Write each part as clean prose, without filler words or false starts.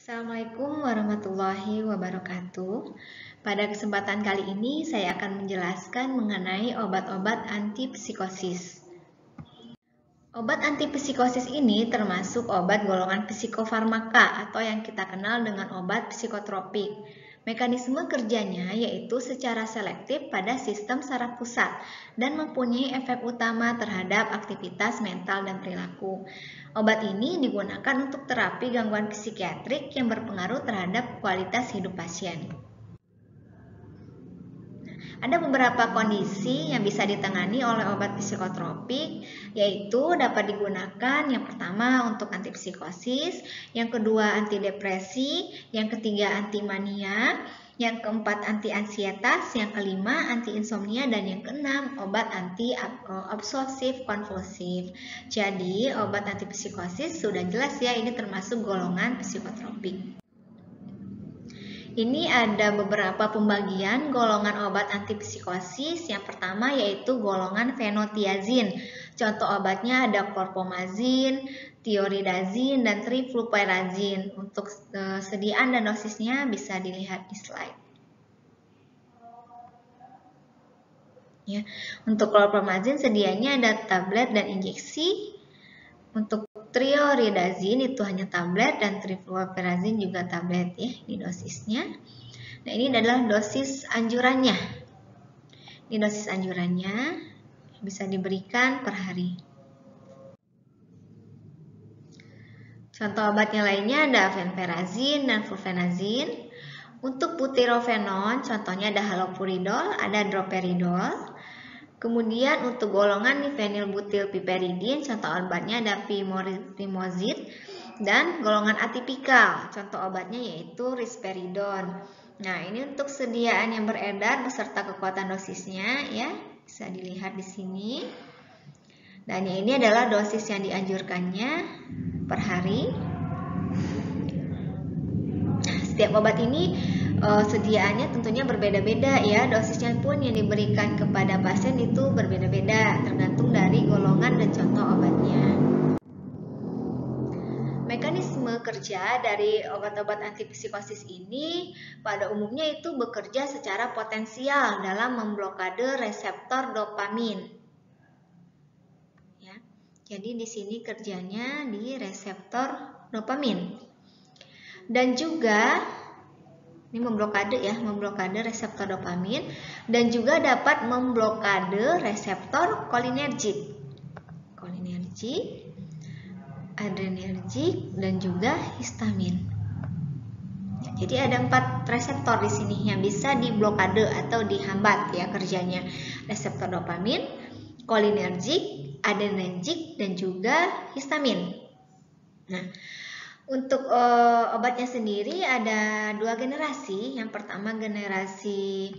Assalamualaikum warahmatullahi wabarakatuh. Pada kesempatan kali ini saya akan menjelaskan mengenai obat-obat antipsikosis. Obat antipsikosis ini termasuk obat golongan psikofarmaka atau yang kita kenal dengan obat psikotropik. Mekanisme kerjanya yaitu secara selektif pada sistem saraf pusat dan mempunyai efek utama terhadap aktivitas mental dan perilaku. Obat ini digunakan untuk terapi gangguan psikiatrik yang berpengaruh terhadap kualitas hidup pasien. Ada beberapa kondisi yang bisa ditangani oleh obat psikotropik, yaitu dapat digunakan yang pertama untuk antipsikosis, yang kedua antidepresi, yang ketiga antimania, yang keempat anti-ansietas, yang kelima anti-insomnia, dan yang keenam obat anti-obsesif kompulsif. Jadi obat antipsikosis sudah jelas ya, ini termasuk golongan psikotropik. Ini ada beberapa pembagian golongan obat antipsikosis. Yang pertama yaitu golongan fenotiazin. Contoh obatnya ada chlorpromazin, thioridazin, dan trifluperazin. Untuk sediaan dan dosisnya bisa dilihat di slide. Ya, untuk chlorpromazin sedianya ada tablet dan injeksi. Untuk thioridazin itu hanya tablet dan trifluperazin juga tablet ya di dosisnya. Nah, ini adalah dosis anjurannya. Ini dosis anjurannya bisa diberikan per hari. Contoh obatnya lainnya ada fenperazin dan flufenazin. Untuk butirofenon contohnya ada halopuridol, ada droperidol. Kemudian untuk golongan nifenilbutilpiperidin, contoh obatnya ada pimozid, dan golongan atipikal, contoh obatnya yaitu risperidon. Nah, ini untuk sediaan yang beredar beserta kekuatan dosisnya ya, bisa dilihat di sini. Dan ini adalah dosis yang dianjurkannya per hari. Setiap obat ini sediaannya tentunya berbeda-beda ya, dosisnya pun yang diberikan kepada pasien itu berbeda-beda tergantung dari golongan dan contoh obatnya. Mekanisme kerja dari obat-obat antipsikosis ini pada umumnya itu bekerja secara potensial dalam memblokade reseptor dopamin. Ya, jadi di sini kerjanya di reseptor dopamin. Dan juga ini memblokade reseptor dopamin dan juga dapat memblokade reseptor kolinergik, adrenergik, dan juga histamin. Jadi ada 4 reseptor di sini yang bisa diblokade atau dihambat ya kerjanya. Reseptor dopamin, kolinergik, adrenergik, dan juga histamin. Nah, untuk obatnya sendiri ada 2 generasi. Yang pertama generasi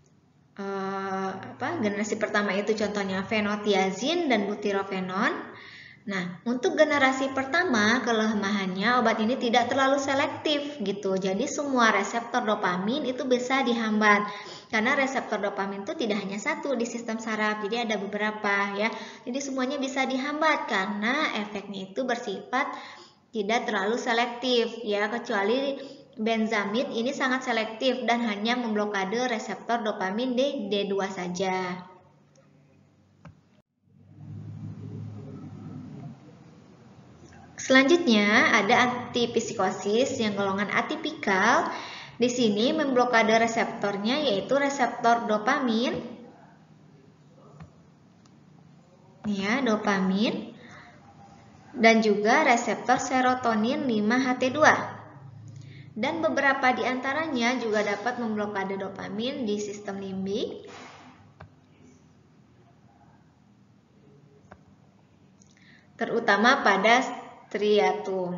pertama itu contohnya fenotiazin dan butirofenon. Nah, untuk generasi pertama kelemahannya obat ini tidak terlalu selektif gitu. Jadi semua reseptor dopamin itu bisa dihambat. Karena reseptor dopamin itu tidak hanya satu di sistem saraf, jadi ada beberapa ya. Jadi semuanya bisa dihambat karena efeknya itu bersifat tidak terlalu selektif ya, kecuali benzamid ini sangat selektif dan hanya memblokade reseptor dopamin D2 saja. Selanjutnya ada antipsikosis yang golongan atipikal. Di sini memblokade reseptornya yaitu reseptor dopamin. Ya, dopamin. Dan juga reseptor serotonin 5-HT2. Dan beberapa di antaranya juga dapat memblokade dopamin di sistem limbik, terutama pada striatum.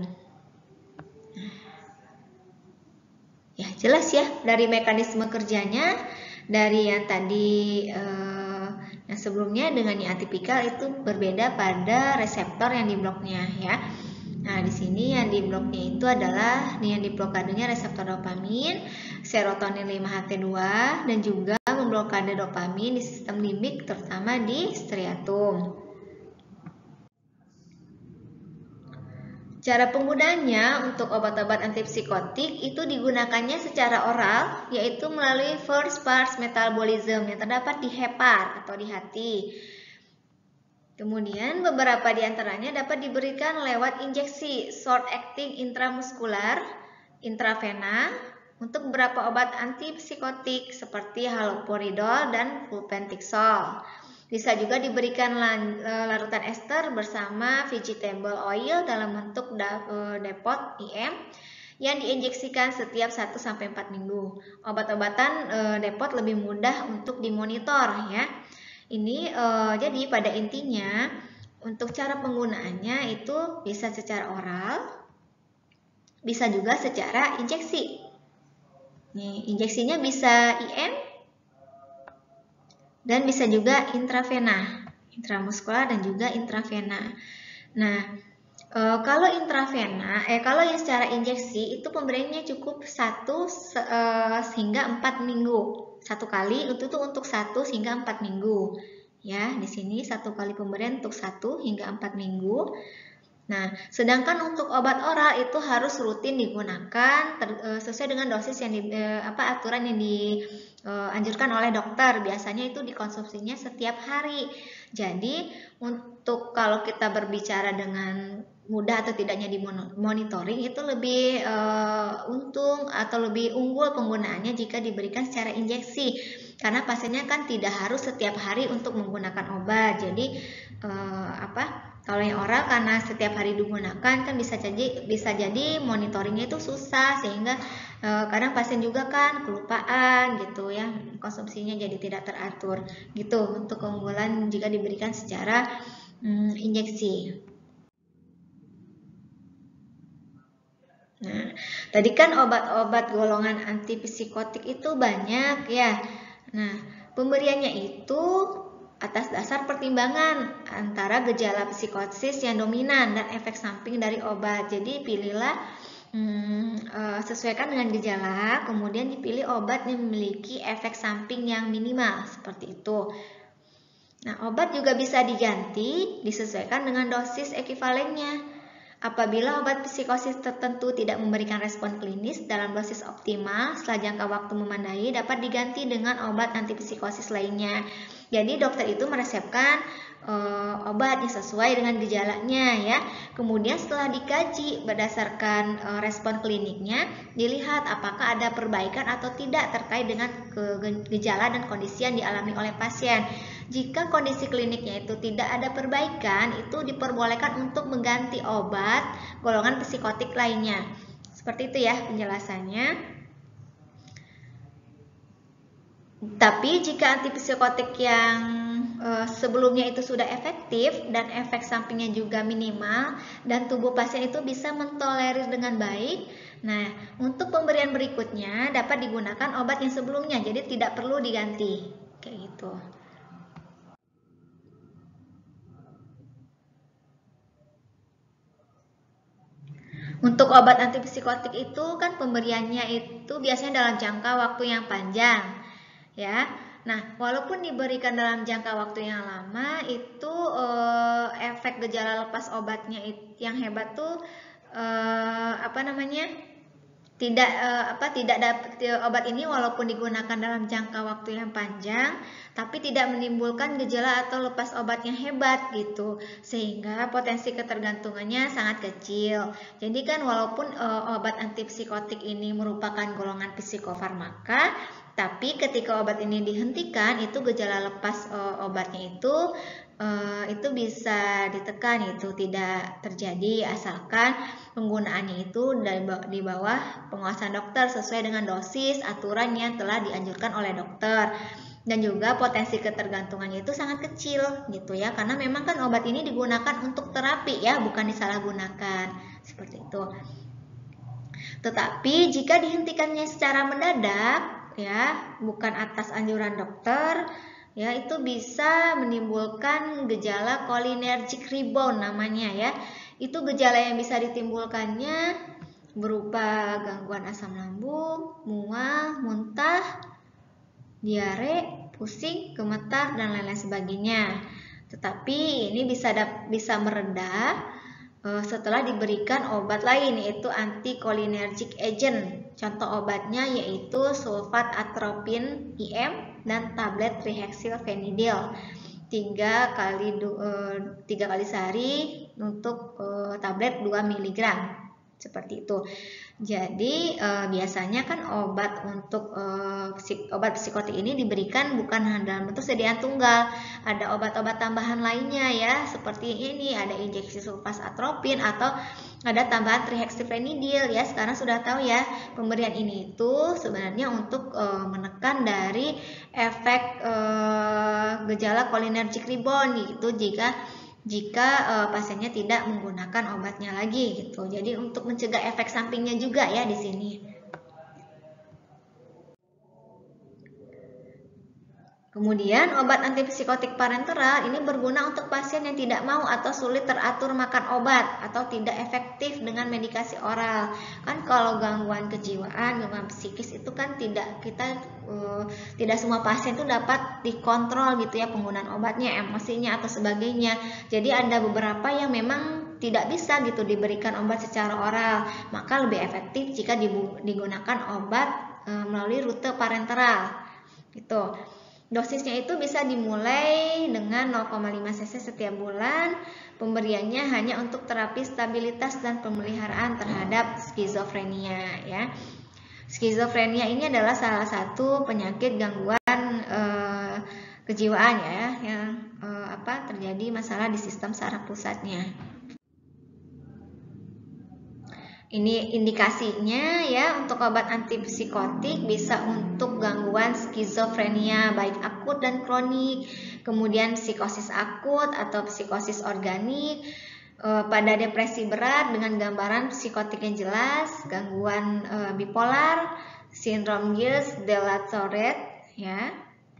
Ya, jelas ya dari mekanisme kerjanya, dari yang tadi yang sebelumnya dengan yang atipikal itu berbeda pada reseptor yang dibloknya ya. Nah, di sini yang dibloknya itu adalah yang diblokadenya reseptor dopamin, serotonin 5-HT2, dan juga memblokade dopamin di sistem limbik terutama di striatum. Cara penggunaannya untuk obat-obat antipsikotik itu digunakannya secara oral, yaitu melalui first pass metabolism yang terdapat di hepar atau di hati. Kemudian beberapa di antaranya dapat diberikan lewat injeksi short acting intramuskular, intravena, untuk beberapa obat antipsikotik seperti haloperidol dan flupentixol. Bisa juga diberikan larutan ester bersama vegetable oil dalam bentuk depot IM yang diinjeksikan setiap 1-4 minggu. Obat-obatan depot lebih mudah untuk dimonitor ya. Ini jadi pada intinya untuk cara penggunaannya itu bisa secara oral, bisa juga secara injeksi. Nih, injeksinya bisa IM dan bisa juga intravena, intramuskular dan juga intravena. Nah, kalau intravena, kalau yang secara injeksi itu pemberiannya cukup 1 hingga 4 minggu. Satu kali itu tuh untuk 1 hingga 4 minggu. Ya, di sini 1 kali pemberian untuk 1 hingga 4 minggu. Nah, sedangkan untuk obat oral itu harus rutin digunakan sesuai dengan dosis yang aturan yang dianjurkan oleh dokter. Biasanya itu dikonsumsinya setiap hari. Jadi, untuk kalau kita berbicara dengan mudah atau tidaknya di monitoring itu lebih untung atau lebih unggul penggunaannya jika diberikan secara injeksi. Karena pasiennya kan tidak harus setiap hari untuk menggunakan obat. Jadi kalau yang oral karena setiap hari digunakan kan bisa jadi monitoringnya itu susah sehingga kadang pasien juga kan kelupaan gitu ya, konsumsinya jadi tidak teratur gitu untuk keunggulan jika diberikan secara injeksi. Nah, tadi kan obat-obat golongan antipsikotik itu banyak ya. Nah, pemberiannya itu atas dasar pertimbangan antara gejala psikosis yang dominan dan efek samping dari obat. Jadi pilihlah sesuaikan dengan gejala, kemudian dipilih obat yang memiliki efek samping yang minimal seperti itu. Nah, obat juga bisa diganti disesuaikan dengan dosis ekivalennya. Apabila obat psikosis tertentu tidak memberikan respon klinis dalam dosis optimal setelah jangka waktu memadai, dapat diganti dengan obat antipsikosis lainnya. Jadi dokter itu meresepkan obat yang sesuai dengan gejalanya ya. Kemudian setelah dikaji berdasarkan respon kliniknya, dilihat apakah ada perbaikan atau tidak terkait dengan gejala dan kondisi yang dialami oleh pasien. Jika kondisi kliniknya itu tidak ada perbaikan, itu diperbolehkan untuk mengganti obat golongan psikotik lainnya. Seperti itu ya penjelasannya. Tapi jika antipsikotik yang sebelumnya itu sudah efektif dan efek sampingnya juga minimal dan tubuh pasien itu bisa mentolerir dengan baik, nah untuk pemberian berikutnya dapat digunakan obat yang sebelumnya, jadi tidak perlu diganti kayak gitu. Untuk obat antipsikotik itu kan pemberiannya itu biasanya dalam jangka waktu yang panjang ya. Nah, walaupun diberikan dalam jangka waktu yang lama, itu efek gejala lepas obatnya yang hebat tuh tidak dapat obat ini walaupun digunakan dalam jangka waktu yang panjang, tapi tidak menimbulkan gejala atau lepas obatnya hebat gitu, sehingga potensi ketergantungannya sangat kecil. Jadi kan walaupun obat antipsikotik ini merupakan golongan psikofarmaka, tapi ketika obat ini dihentikan, itu gejala lepas obatnya itu bisa ditekan, itu tidak terjadi asalkan penggunaannya itu di bawah pengawasan dokter sesuai dengan dosis aturan yang telah dianjurkan oleh dokter. Dan juga potensi ketergantungannya itu sangat kecil gitu ya, karena memang kan obat ini digunakan untuk terapi ya, bukan disalahgunakan seperti itu. Tetapi jika dihentikannya secara mendadak ya, bukan atas anjuran dokter ya, itu bisa menimbulkan gejala cholinergic rebound namanya ya. Itu gejala yang bisa ditimbulkannya berupa gangguan asam lambung, mual, muntah, diare, pusing, gemetar dan lain-lain sebagainya. Tetapi ini bisa mereda setelah diberikan obat lain yaitu anticholinergic agent. Contoh obatnya yaitu sulfat atropin IM dan tablet trihexylphenidil 3 kali sehari untuk tablet 2 mg. Seperti itu. Jadi biasanya kan obat untuk obat psikotik ini diberikan bukan dalam bentuk sediaan tunggal, ada obat-obat tambahan lainnya ya, seperti ini ada injeksi sulfat atropin atau ada tambahan trihexylphenidil ya. Sekarang sudah tahu ya, pemberian ini itu sebenarnya untuk menekan dari efek gejala cholinergic rebound gitu jika pasiennya tidak menggunakan obatnya lagi gitu. Jadi untuk mencegah efek sampingnya juga ya di sini. Kemudian obat antipsikotik parenteral ini berguna untuk pasien yang tidak mau atau sulit teratur makan obat atau tidak efektif dengan medikasi oral. Kan kalau gangguan kejiwaan, gangguan psikis itu kan tidak semua pasien itu dapat dikontrol gitu ya penggunaan obatnya, emosinya atau sebagainya. Jadi ada beberapa yang memang tidak bisa gitu diberikan obat secara oral. Maka lebih efektif jika digunakan obat melalui rute parenteral gitu. Dosisnya itu bisa dimulai dengan 0,5 cc setiap bulan. Pemberiannya hanya untuk terapi stabilitas dan pemeliharaan terhadap skizofrenia ya. Skizofrenia ini adalah salah satu penyakit gangguan kejiwaan ya yang terjadi masalah di sistem saraf pusatnya. Ini indikasinya ya, untuk obat antipsikotik bisa untuk gangguan skizofrenia baik akut dan kronik, kemudian psikosis akut atau psikosis organik, pada depresi berat dengan gambaran psikotik yang jelas, gangguan bipolar, sindrom Gilles-de-la-Tourette ya.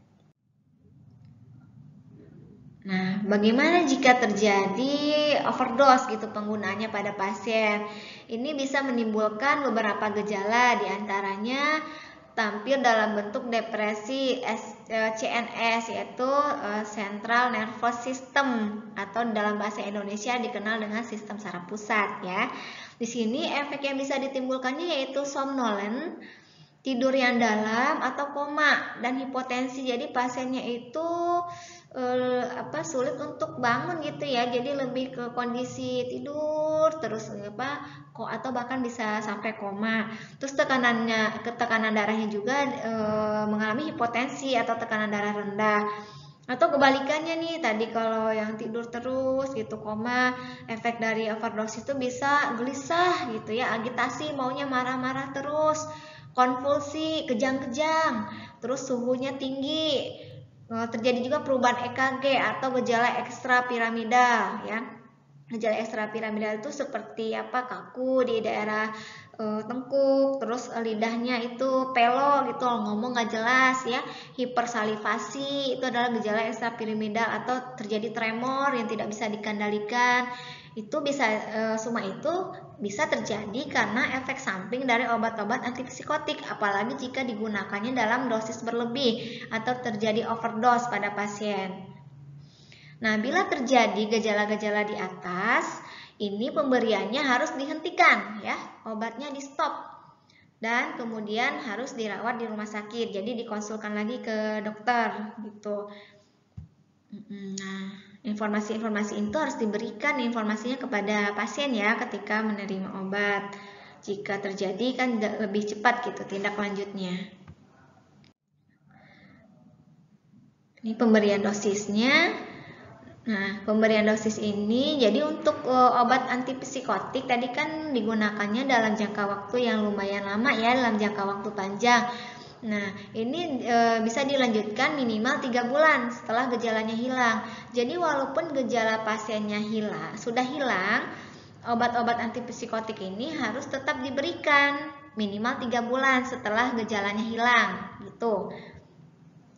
Nah, bagaimana jika terjadi overdose gitu penggunaannya pada pasien? Ini bisa menimbulkan beberapa gejala, diantaranya tampil dalam bentuk depresi CNS yaitu Central Nervous System atau dalam bahasa Indonesia dikenal dengan sistem saraf pusat ya. Di sini efek yang bisa ditimbulkannya yaitu somnolen, tidur yang dalam atau koma dan hipotensi. Jadi pasiennya itu sulit untuk bangun gitu ya. Jadi lebih ke kondisi tidur terus atau bahkan bisa sampai koma. Terus tekanan darahnya juga mengalami hipotensi atau tekanan darah rendah. Atau kebalikannya nih, tadi kalau yang tidur terus gitu koma, efek dari overdose itu bisa gelisah gitu ya, agitasi, maunya marah-marah terus, konvulsi, kejang-kejang, terus suhunya tinggi, terjadi juga perubahan EKG atau gejala ekstrapiramidal ya. Gejala ekstrapiramidal itu seperti kaku di daerah tengkuk, terus lidahnya itu pelo gitu, ngomong nggak jelas ya, hipersalivasi itu adalah gejala ekstrapiramidal atau terjadi tremor yang tidak bisa dikendalikan. Itu bisa semua itu bisa terjadi karena efek samping dari obat-obat antipsikotik, apalagi jika digunakannya dalam dosis berlebih atau terjadi overdose pada pasien. Nah, bila terjadi gejala-gejala di atas, ini pemberiannya harus dihentikan ya, obatnya di stop dan kemudian harus dirawat di rumah sakit. Jadi dikonsulkan lagi ke dokter gitu. Nah, informasi-informasi itu harus diberikan informasinya kepada pasien ya ketika menerima obat. Jika terjadi kan lebih cepat gitu tindak lanjutnya. Ini pemberian dosisnya. Nah, pemberian dosis ini jadi untuk obat antipsikotik tadi kan digunakannya dalam jangka waktu yang lumayan lama ya, dalam jangka waktu panjang. Nah, ini bisa dilanjutkan minimal 3 bulan setelah gejalanya hilang. Jadi walaupun gejala pasiennya sudah hilang, obat-obat antipsikotik ini harus tetap diberikan minimal 3 bulan setelah gejalanya hilang gitu.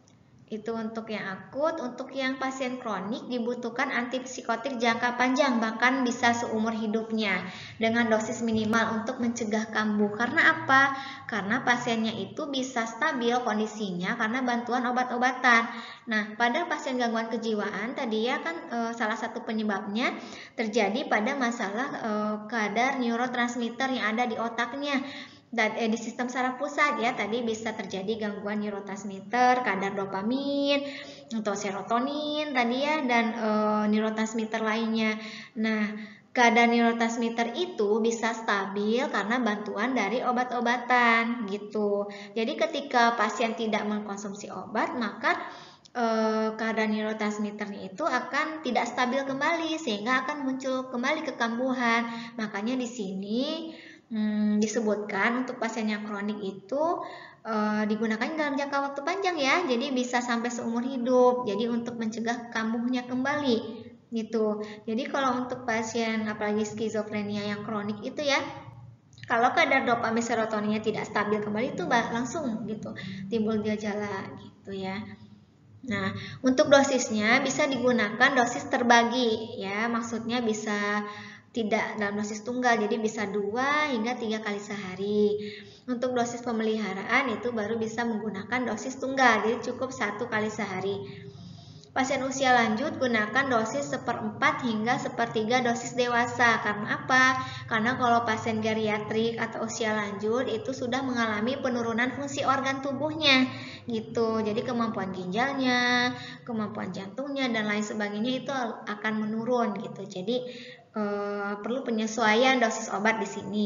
Itu untuk yang akut. Untuk yang pasien kronik dibutuhkan antipsikotik jangka panjang, bahkan bisa seumur hidupnya dengan dosis minimal untuk mencegah kambuh. Karena apa? Karena pasiennya itu bisa stabil kondisinya karena bantuan obat-obatan. Nah, pada pasien gangguan kejiwaan tadi ya kan salah satu penyebabnya terjadi pada masalah kadar neurotransmitter yang ada di otaknya. Dan di sistem saraf pusat ya, tadi bisa terjadi gangguan neurotransmitter, kadar dopamin atau serotonin tadi ya, dan neurotransmitter lainnya. Nah, kadar neurotransmitter itu bisa stabil karena bantuan dari obat-obatan gitu. Jadi ketika pasien tidak mengkonsumsi obat, maka kadar neurotransmitternya itu akan tidak stabil kembali sehingga akan muncul kembali kekambuhan. Makanya di sini disebutkan untuk pasien yang kronik itu digunakan dalam jangka waktu panjang ya, jadi bisa sampai seumur hidup. Jadi untuk mencegah kambuhnya kembali gitu. Jadi kalau untuk pasien apalagi skizofrenia yang kronik itu ya, kalau kadar dopamin serotoninnya tidak stabil kembali itu langsung gitu timbul gejala gitu ya. Nah, untuk dosisnya bisa digunakan dosis terbagi ya, maksudnya bisa tidak dalam dosis tunggal, jadi bisa 2 hingga 3 kali sehari. Untuk dosis pemeliharaan itu baru bisa menggunakan dosis tunggal, jadi cukup 1 kali sehari. Pasien usia lanjut gunakan dosis 1/4 hingga 1/3 dosis dewasa. Karena apa? Karena kalau pasien geriatrik atau usia lanjut itu sudah mengalami penurunan fungsi organ tubuhnya gitu. Jadi kemampuan ginjalnya, kemampuan jantungnya dan lain sebagainya itu akan menurun gitu. Jadi perlu penyesuaian dosis obat di sini.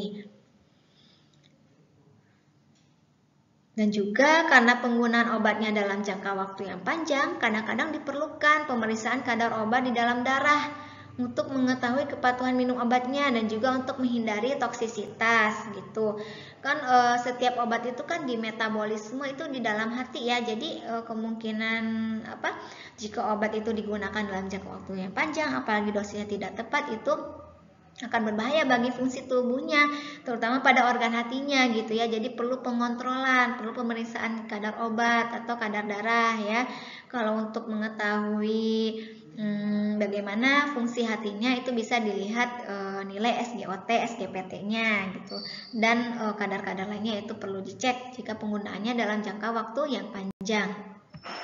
Dan juga karena penggunaan obatnya dalam jangka waktu yang panjang, kadang-kadang diperlukan pemeriksaan kadar obat di dalam darah untuk mengetahui kepatuhan minum obatnya dan juga untuk menghindari toksisitas gitu. Kan setiap obat itu kan di metabolisme itu di dalam hati ya. Jadi kemungkinan jika obat itu digunakan dalam jangka waktu yang panjang, apalagi dosisnya tidak tepat, itu akan berbahaya bagi fungsi tubuhnya, terutama pada organ hatinya gitu ya. Jadi perlu pengontrolan, perlu pemeriksaan kadar obat atau kadar darah ya. Kalau untuk mengetahui bagaimana fungsi hatinya itu bisa dilihat nilai SGOT, SGPT-nya gitu. Dan kadar-kadar lainnya itu perlu dicek jika penggunaannya dalam jangka waktu yang panjang.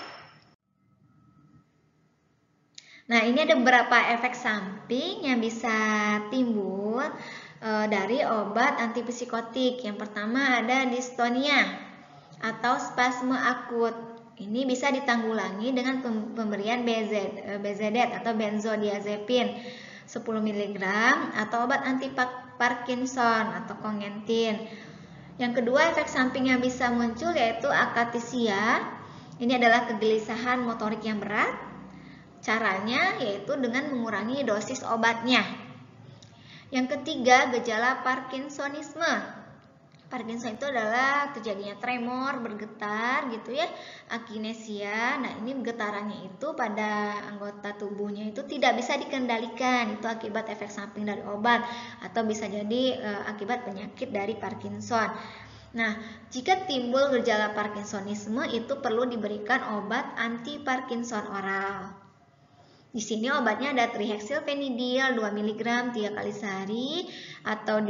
Nah, ini ada beberapa efek samping yang bisa timbul dari obat antipsikotik. Yang pertama ada dystonia atau spasme akut. Ini bisa ditanggulangi dengan pemberian BZD atau benzodiazepin 10 mg atau obat anti Parkinson atau kongentin. Yang kedua, efek samping yang bisa muncul yaitu akatesia. Ini adalah kegelisahan motorik yang berat. Caranya yaitu dengan mengurangi dosis obatnya. Yang ketiga, gejala Parkinsonisme. Parkinson itu adalah terjadinya tremor, bergetar gitu ya, akinesia. Nah, ini getarannya itu pada anggota tubuhnya itu tidak bisa dikendalikan. Itu akibat efek samping dari obat atau bisa jadi akibat penyakit dari Parkinson. Nah, jika timbul gejala Parkinsonisme itu perlu diberikan obat anti Parkinson oral. Di sini obatnya ada triheksilpenidil 2 mg 3 kali sehari atau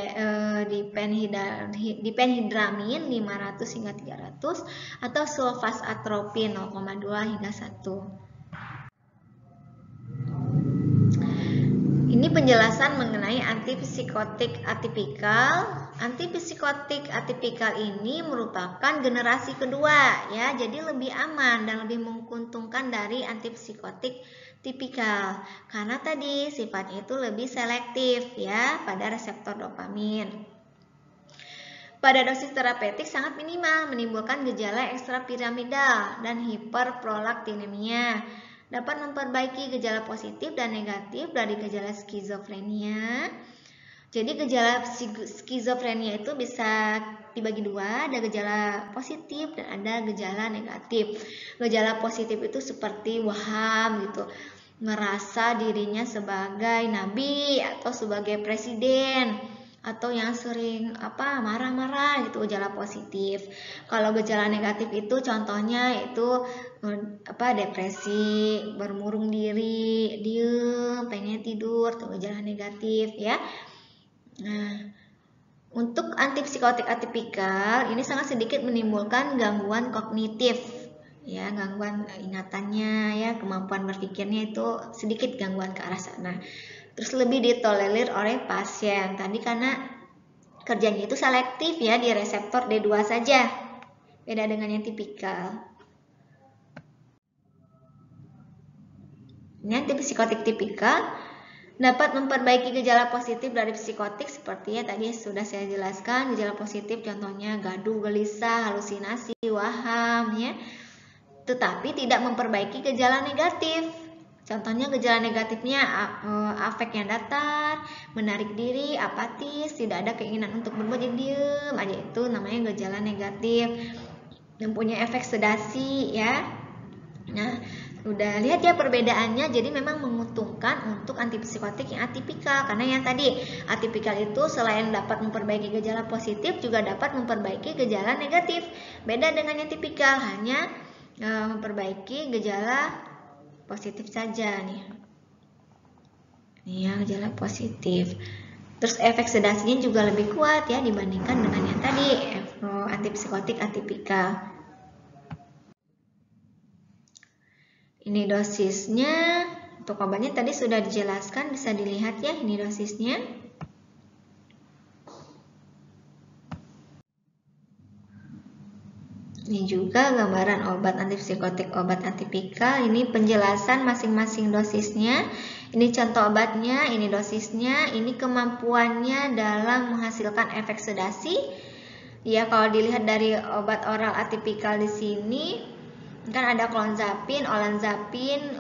diphenhydramin 500 hingga 300 atau sulfasatropin 0,2 hingga 1. Ini penjelasan mengenai antipsikotik atipikal. Antipsikotik atipikal ini merupakan generasi kedua ya, jadi lebih aman dan lebih menguntungkan dari antipsikotik tipikal karena tadi sifatnya itu lebih selektif ya pada reseptor dopamin. Pada dosis terapeutik sangat minimal, menimbulkan gejala ekstrapiramidal dan hiperprolaktinemia. Dapat memperbaiki gejala positif dan negatif dari gejala skizofrenia. Jadi gejala skizofrenia itu bisa dibagi dua, ada gejala positif dan ada gejala negatif. Gejala positif itu seperti waham gitu, merasa dirinya sebagai nabi atau sebagai presiden, atau yang sering marah-marah gitu, gejala positif. Kalau gejala negatif itu contohnya itu depresi, bermurung diri, diem, pengen tidur, tuh gejala negatif ya. Nah, untuk antipsikotik atipikal ini sangat sedikit menimbulkan gangguan kognitif ya, gangguan ingatannya ya, kemampuan berpikirnya itu sedikit gangguan ke arah sana. Terus lebih ditolerir oleh pasien tadi karena kerjanya itu selektif ya di reseptor D2 saja. Beda dengan yang tipikal. Ini antipsikotik tipikal dapat memperbaiki gejala positif dari psikotik seperti ya tadi sudah saya jelaskan. Gejala positif contohnya gaduh, gelisah, halusinasi, waham ya. Tetapi tidak memperbaiki gejala negatif. Contohnya gejala negatifnya afek yang datar, menarik diri, apatis, tidak ada keinginan untuk berbuat, jadi diem aja, itu namanya gejala negatif yang punya efek sedasi ya. Nah, udah lihat ya perbedaannya, jadi memang menguntungkan untuk antipsikotik yang atipikal karena yang tadi atipikal itu selain dapat memperbaiki gejala positif juga dapat memperbaiki gejala negatif. Beda dengan yang tipikal hanya memperbaiki gejala positif saja nih. Nih ya, gejala positif. Terus efek sedasinya juga lebih kuat ya dibandingkan dengan yang tadi antipsikotik atipikal. Ini dosisnya. Untuk obatnya tadi sudah dijelaskan, bisa dilihat ya ini dosisnya. Ini juga gambaran obat antipsikotik, obat atipikal. Ini penjelasan masing-masing dosisnya. Ini contoh obatnya, ini dosisnya, ini kemampuannya dalam menghasilkan efek sedasi. Ya, kalau dilihat dari obat oral atipikal di sini kan ada klonzapin, olanzapin,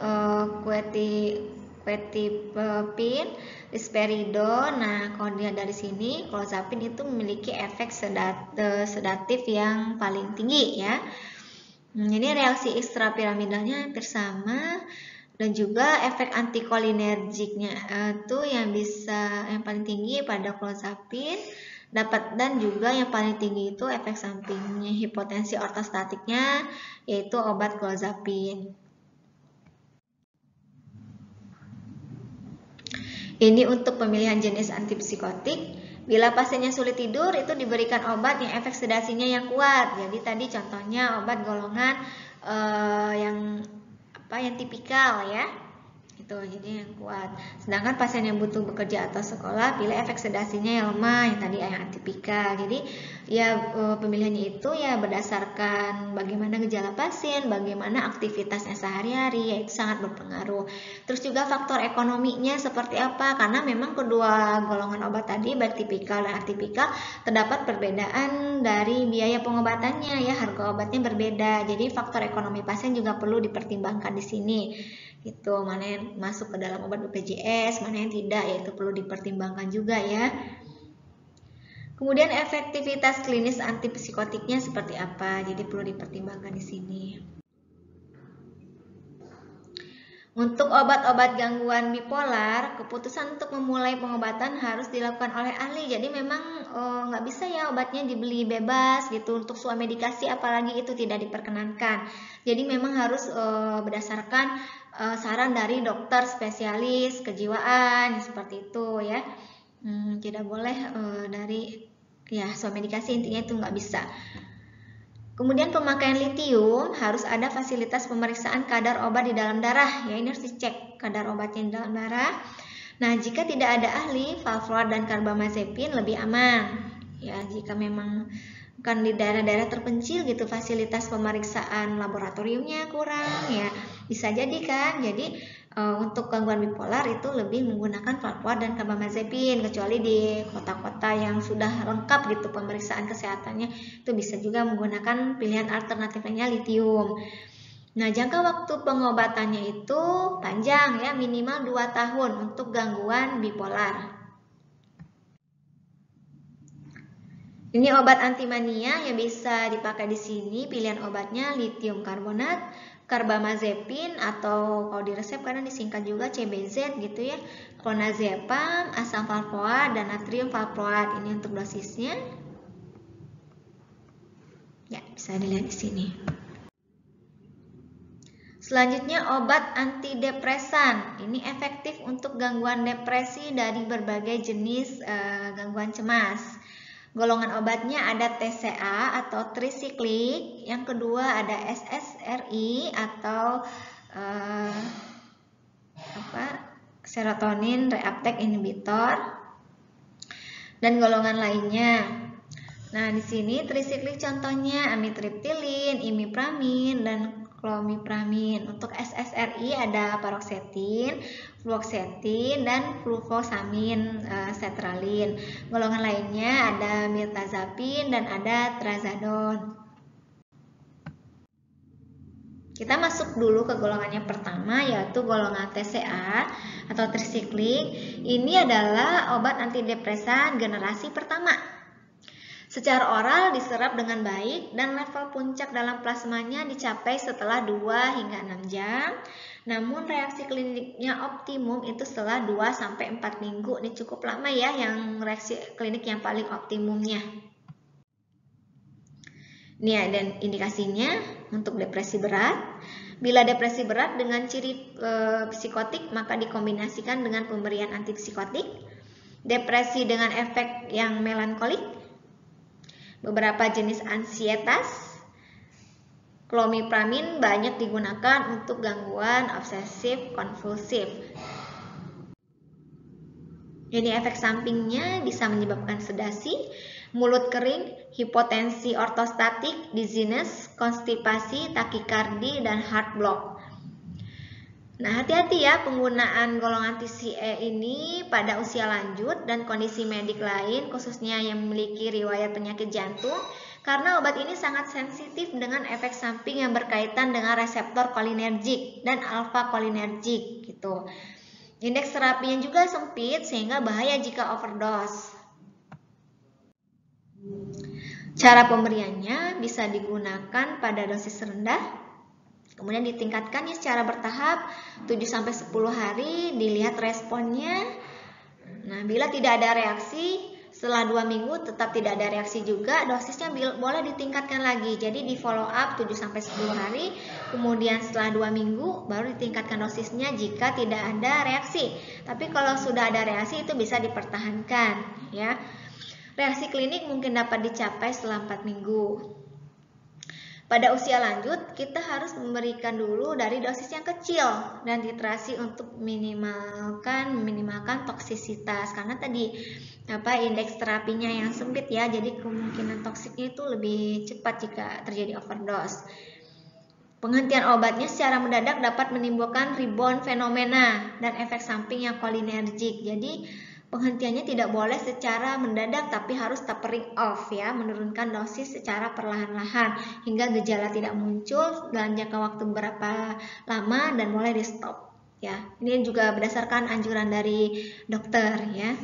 quetiapine, risperidone. Nah, kalau dilihat dari sini, klonzapin itu memiliki efek sedatif yang paling tinggi ya. Ini reaksi ekstrapiramidalnya hampir sama, dan juga efek antikolinergiknya itu yang paling tinggi pada klonzapin. Dan juga yang paling tinggi itu efek sampingnya hipotensi ortostatiknya, yaitu obat klonzapin. Ini untuk pemilihan jenis antipsikotik. Bila pasiennya sulit tidur, itu diberikan obat yang efek sedasinya yang kuat. Jadi tadi contohnya obat golongan yang tipikal ya. Itu jadi yang kuat. Sedangkan pasien yang butuh bekerja atau sekolah, pilih efek sedasinya yang lemah, yang tadi yang atipikal. Jadi ya pemilihannya itu ya berdasarkan bagaimana gejala pasien, bagaimana aktivitasnya sehari-hari, ya itu sangat berpengaruh. Terus juga faktor ekonominya seperti apa, karena memang kedua golongan obat tadi baik tipikal dan atipikal terdapat perbedaan dari biaya pengobatannya ya, harga obatnya berbeda. Jadi faktor ekonomi pasien juga perlu dipertimbangkan di sini. Itu mana yang masuk ke dalam obat BPJS, mana yang tidak, yaitu perlu dipertimbangkan juga ya. Kemudian efektivitas klinis antipsikotiknya seperti apa, jadi perlu dipertimbangkan di sini. Untuk obat-obat gangguan bipolar, keputusan untuk memulai pengobatan harus dilakukan oleh ahli. Jadi memang nggak bisa ya obatnya dibeli bebas gitu. Untuk swamedikasi apalagi itu tidak diperkenankan. Jadi memang harus berdasarkan saran dari dokter spesialis kejiwaan seperti itu ya. Tidak boleh dari swamedikasi, intinya itu nggak bisa. Kemudian pemakaian litium harus ada fasilitas pemeriksaan kadar obat di dalam darah ya, ini harus dicek kadar obatnya di dalam darah. Nah, jika tidak ada ahli, valproat dan karbamazepin lebih aman ya. Jika memang kan di daerah-daerah terpencil gitu fasilitas pemeriksaan laboratoriumnya kurang ya, bisa jadi kan. Jadi untuk gangguan bipolar itu lebih menggunakan valproat dan karbamazepin, kecuali di kota-kota yang sudah lengkap gitu pemeriksaan kesehatannya, itu bisa juga menggunakan pilihan alternatifnya litium. Nah, jangka waktu pengobatannya itu panjang ya, minimal 2 tahun untuk gangguan bipolar. Ini obat antimania yang bisa dipakai di sini. Pilihan obatnya litium karbonat, carbamazepin atau kalau di resep kadang disingkat juga CBZ gitu ya, clonazepam, asam valproat, dan natrium valproat. Ini untuk dosisnya. Ya, bisa dilihat di sini. Selanjutnya obat antidepresan. Ini efektif untuk gangguan depresi dari berbagai jenis gangguan cemas. Golongan obatnya ada TCA atau tricyclic, yang kedua ada SSRI atau serotonin reuptake inhibitor, dan golongan lainnya. Nah, di sini tricyclic contohnya amitriptilin, imipramin, dan clomipramin. Untuk SSRI ada paroxetin, fluoxetin, dan fluvoxamin sertralin. Golongan lainnya ada mirtazapin dan ada trazodone. Kita masuk dulu ke golongannya pertama, yaitu golongan TCA atau tricyclic. Ini adalah obat antidepresan generasi pertama. Secara oral diserap dengan baik dan level puncak dalam plasmanya dicapai setelah 2 hingga 6 jam. Namun reaksi kliniknya optimum itu setelah 2-4 minggu. Ini cukup lama ya yang reaksi klinik yang paling optimumnya. Ini dan indikasinya untuk depresi berat. Bila depresi berat dengan ciri psikotik maka dikombinasikan dengan pemberian antipsikotik. Depresi dengan efek yang melankolik. Beberapa jenis ansietas. Clomipramin banyak digunakan untuk gangguan obsesif kompulsif. Ini efek sampingnya bisa menyebabkan sedasi, mulut kering, hipotensi ortostatik, dizziness, konstipasi, takikardi, dan heart block. Nah, hati-hati ya penggunaan golongan TCA ini pada usia lanjut dan kondisi medik lain, khususnya yang memiliki riwayat penyakit jantung, karena obat ini sangat sensitif dengan efek samping yang berkaitan dengan reseptor kolinergik dan alfa kolinergik gitu. Indeks terapinya juga sempit sehingga bahaya jika overdose. Cara pemberiannya bisa digunakan pada dosis rendah, kemudian ditingkatkannya secara bertahap 7-10 hari, dilihat responnya. Nah, bila tidak ada reaksi, setelah 2 minggu tetap tidak ada reaksi juga, dosisnya boleh ditingkatkan lagi. Jadi di follow up 7-10 hari, kemudian setelah 2 minggu baru ditingkatkan dosisnya jika tidak ada reaksi. Tapi kalau sudah ada reaksi itu bisa dipertahankan ya. Reaksi klinik mungkin dapat dicapai setelah 4 minggu. Pada usia lanjut, kita harus memberikan dulu dari dosis yang kecil dan titrasi untuk minimalkan toksisitas. Karena tadi indeks terapinya yang sempit ya, jadi kemungkinan toksiknya itu lebih cepat jika terjadi overdose. Penghentian obatnya secara mendadak dapat menimbulkan rebound fenomena dan efek samping yang kolinergik. Jadi penghentiannya tidak boleh secara mendadak tapi harus tapering off ya, menurunkan dosis secara perlahan-lahan hingga gejala tidak muncul dalam jangka waktu berapa lama dan mulai di stop ya. Ini juga berdasarkan anjuran dari dokter ya.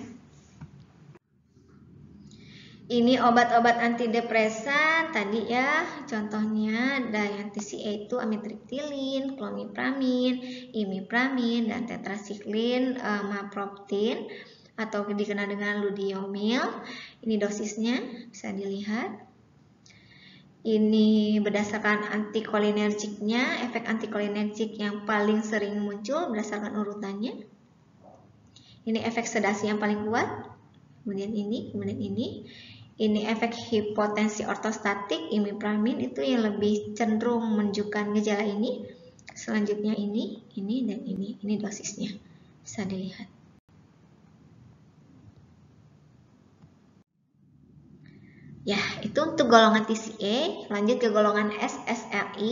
Ini obat-obat antidepresan tadi ya, contohnya ada yang TCA itu amitriptilin, clomipramin, imipramin, dan tetracycline maproptin atau dikenal dengan ludiumil. Ini dosisnya bisa dilihat. Ini berdasarkan antikolinergiknya, efek antikolinergik yang paling sering muncul berdasarkan urutannya. Ini efek sedasi yang paling kuat. Kemudian ini, Ini efek hipotensi ortostatik, imipramin itu yang lebih cenderung menunjukkan gejala ini. Selanjutnya ini, dan ini dosisnya. Bisa dilihat. Ya, itu untuk golongan TCA. Lanjut ke golongan SSRI.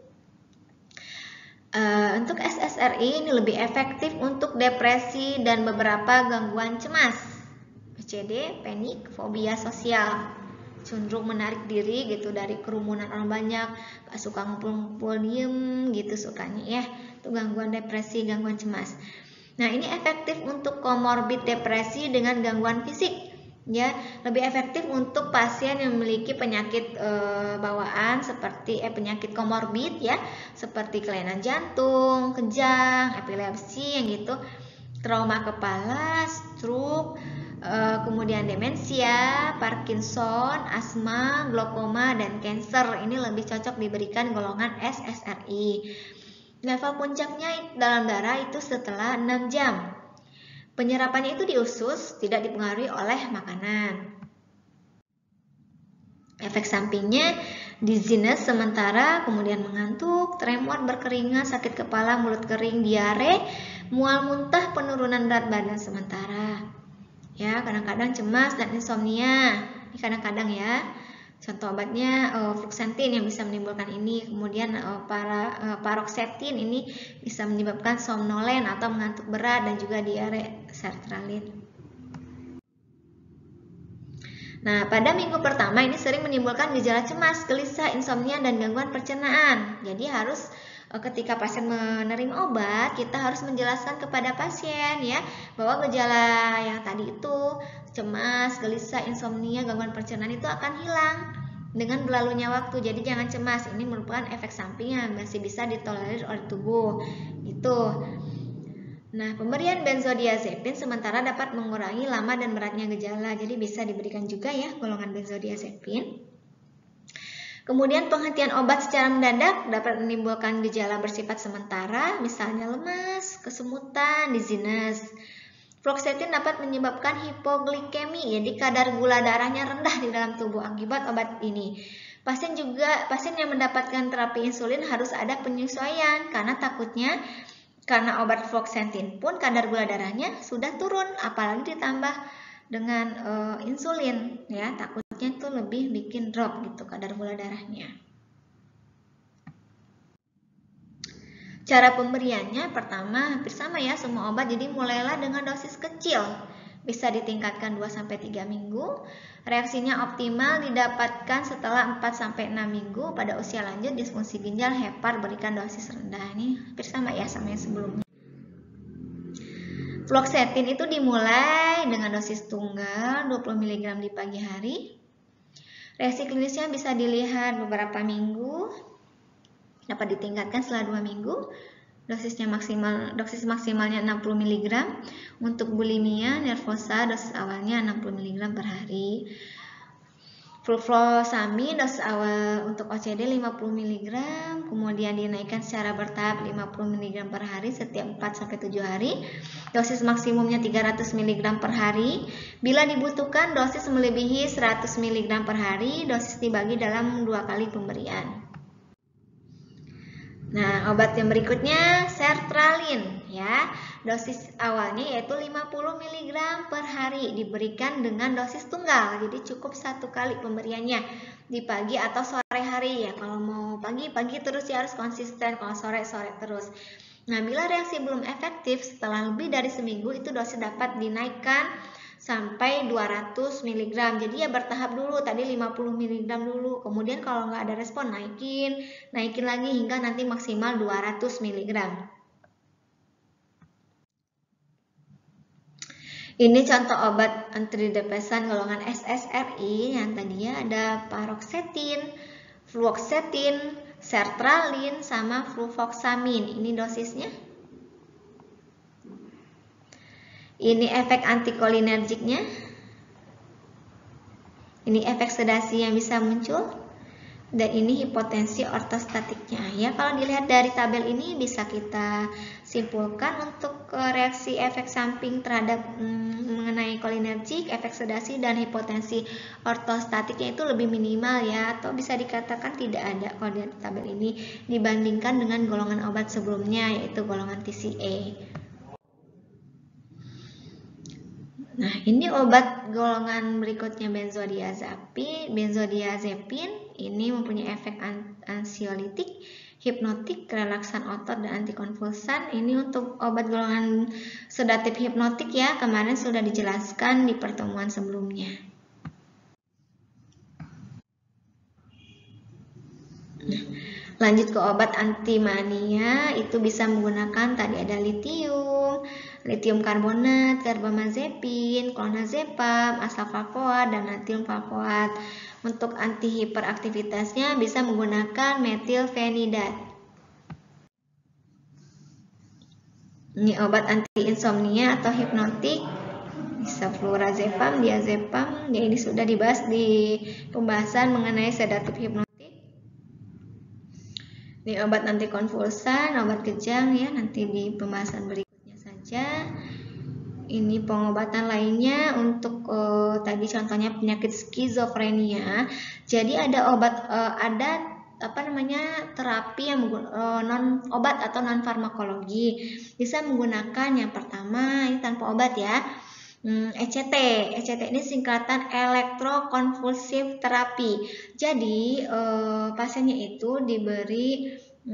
Untuk SSRI ini lebih efektif untuk depresi dan beberapa gangguan cemas. PCD, panik, fobia sosial, cenderung menarik diri gitu dari kerumunan orang banyak, gak suka ngumpul-ngumpul diem gitu sukanya ya. Itu gangguan depresi, gangguan cemas. Nah, ini efektif untuk komorbid depresi dengan gangguan fisik. Ya, lebih efektif untuk pasien yang memiliki penyakit bawaan seperti penyakit komorbid ya, seperti kelainan jantung, kejang, epilepsi yang gitu, trauma kepala, stroke, kemudian demensia, Parkinson, asma, glaukoma, dan kanker. Ini lebih cocok diberikan golongan SSRI. Level puncaknya dalam darah itu setelah 6 jam. Penyerapannya itu di usus, tidak dipengaruhi oleh makanan. Efek sampingnya dizziness sementara, kemudian mengantuk, tremor, berkeringat, sakit kepala, mulut kering, diare, mual muntah, penurunan berat badan sementara. Ya, kadang-kadang cemas dan insomnia. Ini kadang-kadang ya. Contoh obatnya fluoxetine yang bisa menimbulkan ini, kemudian paroxetine ini bisa menyebabkan somnolen atau mengantuk berat dan juga diare, sertraline. Nah, pada minggu pertama ini sering menimbulkan gejala cemas, gelisah, insomnia, dan gangguan pencernaan. Jadi harus ketika pasien menerima obat, kita harus menjelaskan kepada pasien ya bahwa gejala yang tadi itu cemas, gelisah, insomnia, gangguan pencernaan itu akan hilang dengan berlalunya waktu. Jadi jangan cemas, ini merupakan efek samping yang masih bisa ditolerir oleh tubuh. Gitu. Nah, pemberian benzodiazepin sementara dapat mengurangi lama dan beratnya gejala. Jadi bisa diberikan juga ya golongan benzodiazepin. Kemudian penghentian obat secara mendadak dapat menimbulkan gejala bersifat sementara, misalnya lemas, kesemutan, dizziness. Fluoxetine dapat menyebabkan hipoglikemi, jadi kadar gula darahnya rendah di dalam tubuh akibat obat ini. Pasien yang mendapatkan terapi insulin harus ada penyesuaian karena takutnya karena obat fluoxetine pun kadar gula darahnya sudah turun, apalagi ditambah dengan insulin ya, takutnya itu lebih bikin drop gitu kadar gula darahnya. Cara pemberiannya pertama hampir sama ya semua obat, jadi mulailah dengan dosis kecil. Bisa ditingkatkan 2-3 minggu. Reaksinya optimal didapatkan setelah 4-6 minggu. Pada usia lanjut disfungsi ginjal hepar berikan dosis rendah. Ini hampir sama ya sama yang sebelumnya. Fluoxetine itu dimulai dengan dosis tunggal 20 mg di pagi hari. Reaksi klinisnya bisa dilihat beberapa minggu. Dapat ditingkatkan setelah 2 minggu. Dosis maksimalnya 60 mg. Untuk bulimia nervosa dosis awalnya 60 mg per hari. Fluvoxamine dosis awal untuk OCD 50 mg, kemudian dinaikkan secara bertahap 50 mg per hari setiap 4-7 hari. Dosis maksimumnya 300 mg per hari. Bila dibutuhkan dosis melebihi 100 mg per hari, dosis dibagi dalam 2 kali pemberian. Nah, obat yang berikutnya sertraline ya. Dosis awalnya yaitu 50 mg per hari, diberikan dengan dosis tunggal. Jadi cukup 1 kali pemberiannya di pagi atau sore hari ya. Kalau mau pagi terus ya harus konsisten, kalau sore terus. Nah, bila reaksi belum efektif setelah lebih dari seminggu, itu dosis dapat dinaikkan sampai 200 mg. Jadi ya bertahap dulu, tadi 50 mg dulu. Kemudian kalau nggak ada respon naikin lagi hingga nanti maksimal 200 mg. Ini contoh obat antidepresan golongan SSRI yang tadinya ada paroxetine, fluoxetine, sertraline, sama fluvoxamine. Ini dosisnya. Ini efek antikolinergiknya. Ini efek sedasi yang bisa muncul. Dan ini hipotensi ortostatiknya. Ya, kalau dilihat dari tabel ini bisa kita simpulkan untuk reaksi efek samping terhadap mengenai kolinergik, efek sedasi dan hipotensi ortostatiknya itu lebih minimal ya, atau bisa dikatakan tidak ada kalau di tabel ini dibandingkan dengan golongan obat sebelumnya yaitu golongan TCA. Nah, ini obat golongan berikutnya benzodiazepin. Ini mempunyai efek ansiolitik, hipnotik, relaksan otot, dan antikonvulsan. Ini untuk obat golongan sedatif hipnotik ya, kemarin sudah dijelaskan di pertemuan sebelumnya. Nah, lanjut ke obat antimania, itu bisa menggunakan tadi ada litium, litium karbonat, carbamazepin, clonazepam, asal valproat, dan natrium valproat. Untuk anti hiperaktivitasnya bisa menggunakan metilfenidat. Ini obat anti insomnia atau hipnotik, bisa flurazepam, diazepam. Ya, ini sudah dibahas di pembahasan mengenai sedatif hipnotik. Ini obat antikonvulsan, obat kejang ya, nanti di pembahasan berikutnya saja. Ini pengobatan lainnya untuk tadi contohnya penyakit skizofrenia. Jadi ada obat terapi yang non obat atau non farmakologi. Bisa menggunakan yang pertama ini tanpa obat ya. ECT ini singkatan elektrokonvulsif terapi. Jadi pasiennya itu diberi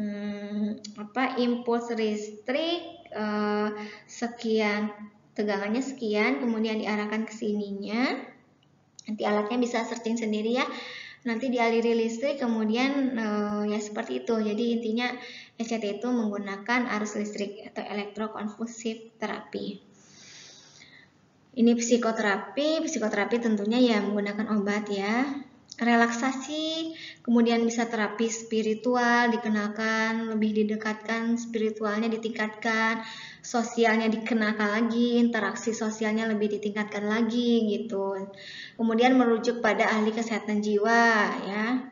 impuls listrik sekian, tegangannya sekian, kemudian diarahkan ke sininya. Nanti alatnya bisa searching sendiri ya. Nanti dialiri listrik, kemudian ya seperti itu. Jadi intinya ECT itu menggunakan arus listrik atau elektrokonvulsif terapi. Ini psikoterapi tentunya ya menggunakan obat ya. Relaksasi, kemudian bisa terapi spiritual, dikenalkan, lebih didekatkan, spiritualnya ditingkatkan, sosialnya dikenalkan lagi, interaksi sosialnya lebih ditingkatkan lagi gitu. Kemudian merujuk pada ahli kesehatan jiwa ya.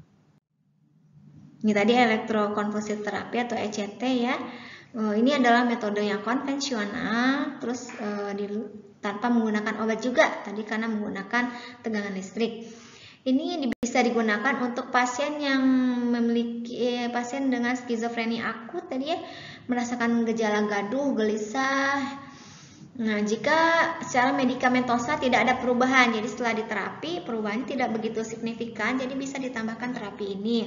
Ini tadi elektrokonvulsif terapi atau ECT ya. Ini adalah metode yang konvensional, terus tanpa menggunakan obat juga tadi karena menggunakan tegangan listrik. Ini bisa digunakan untuk pasien yang memiliki pasien dengan skizofrenia akut tadi ya, merasakan gejala gaduh, gelisah. Nah, jika secara medikamentosa tidak ada perubahan, jadi setelah diterapi perubahannya tidak begitu signifikan, jadi bisa ditambahkan terapi ini.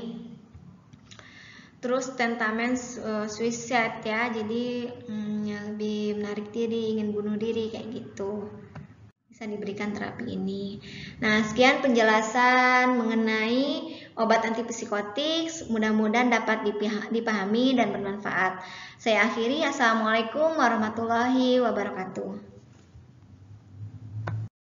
Terus tentamen suicide ya, jadi lebih menarik diri, ingin bunuh diri kayak gitu, bisa diberikan terapi ini. Nah, sekian penjelasan mengenai obat antipsikotik, mudah-mudahan dapat dipahami dan bermanfaat. Saya akhiri, assalamualaikum warahmatullahi wabarakatuh.